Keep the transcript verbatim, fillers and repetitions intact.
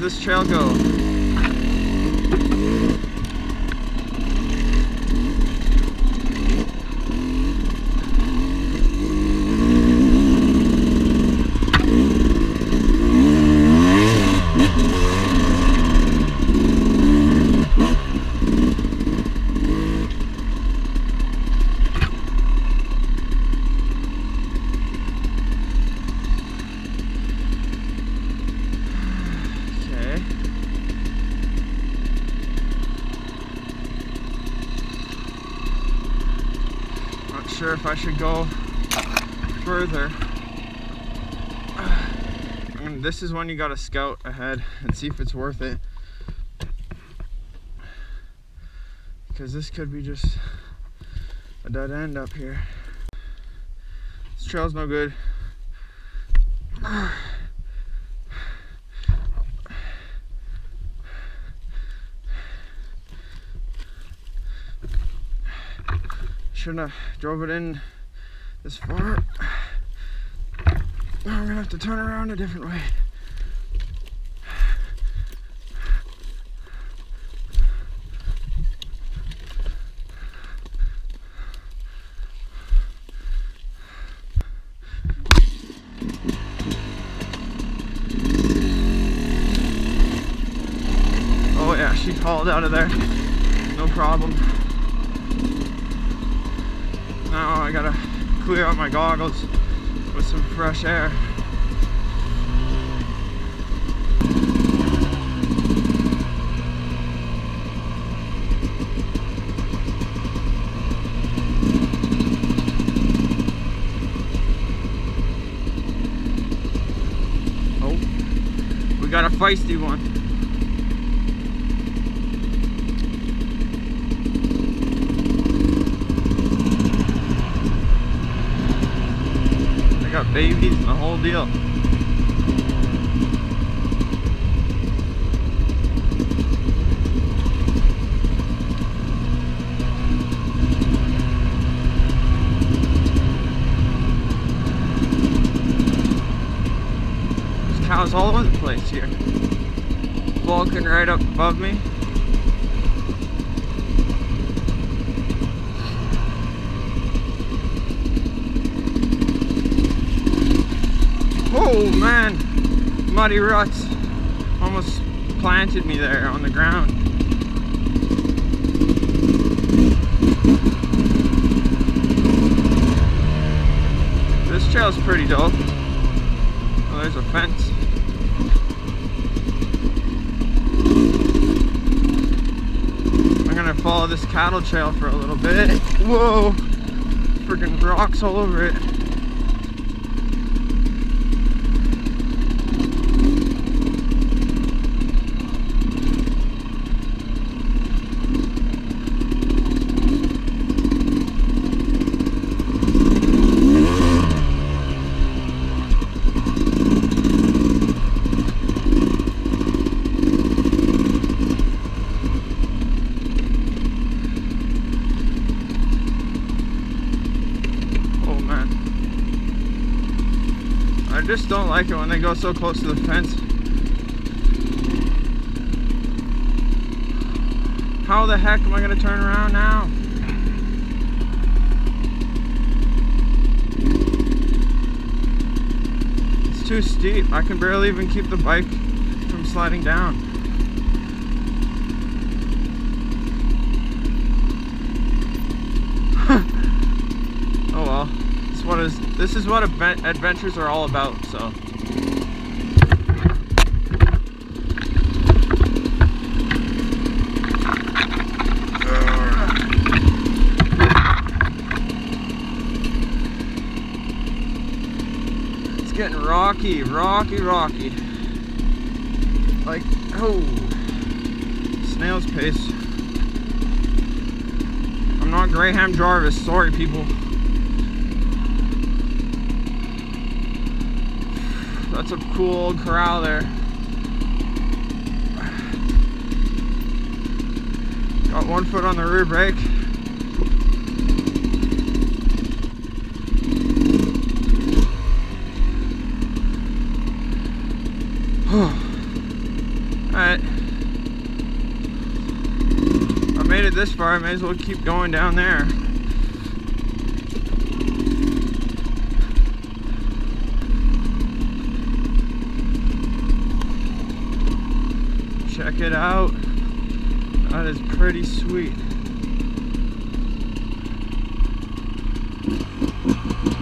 this trail go? Sure if I should go further. I mean, this is when you gotta scout ahead and see if it's worth it, because this could be just a dead end up here. This trail's no good. Shouldn't have drove it in this far. Now I'm gonna have to turn around a different way. Oh yeah, she hauled out of there. No problem. Now I gotta clear out my goggles with some fresh air. Oh, we got a feisty one. Got babies and the whole deal. There's cows all over the place here. Walking right up above me. Oh man, muddy ruts almost planted me there on the ground. This trail's pretty dope. Oh, there's a fence. I'm gonna follow this cattle trail for a little bit. Whoa, freaking rocks all over it. I just don't like it when they go so close to the fence. How the heck am I gonna turn around now? It's too steep. I can barely even keep the bike from sliding down. Oh well. What is this is what adventures are all about, so it's getting rocky, rocky, rocky, like, oh, snail's pace. I'm not Graham Jarvis, sorry people. That's a cool old corral there. Got one foot on the rear brake. made it this far, I may as well keep going down there. Check it out. That is pretty sweet.